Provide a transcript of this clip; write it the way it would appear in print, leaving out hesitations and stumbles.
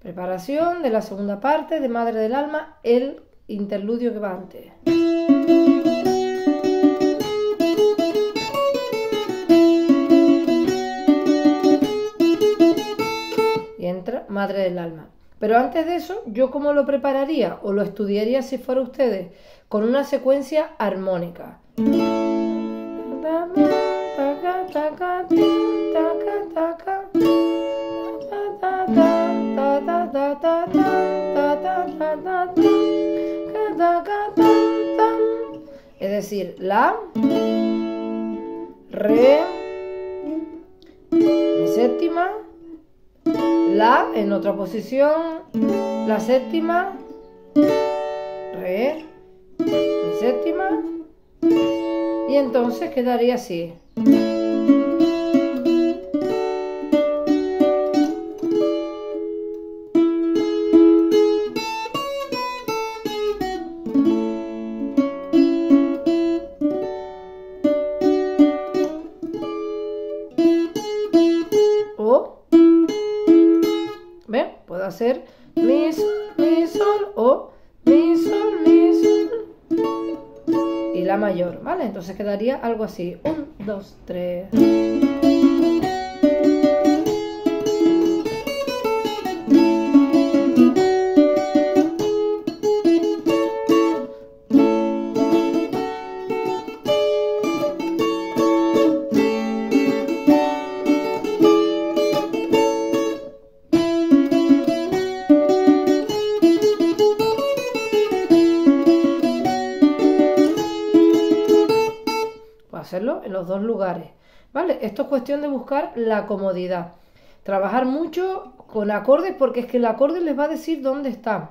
Preparación de la segunda parte de Madre del Alma, el interludio que va antes. Y entra Madre del Alma. Pero antes de eso, ¿yo cómo lo prepararía o lo estudiaría si fuera ustedes? Con una secuencia armónica. Es decir, la, re, mi séptima, la en otra posición, la séptima, re, mi séptima, y entonces quedaría así. ¿Ven? Puedo hacer mi sol o mi sol, mi sol. Y la mayor, ¿vale? Entonces quedaría algo así. 1, 2, 3. Hacerlo en los dos lugares, ¿vale? Esto es cuestión de buscar la comodidad, trabajar mucho con acordes porque es que el acorde les va a decir dónde está.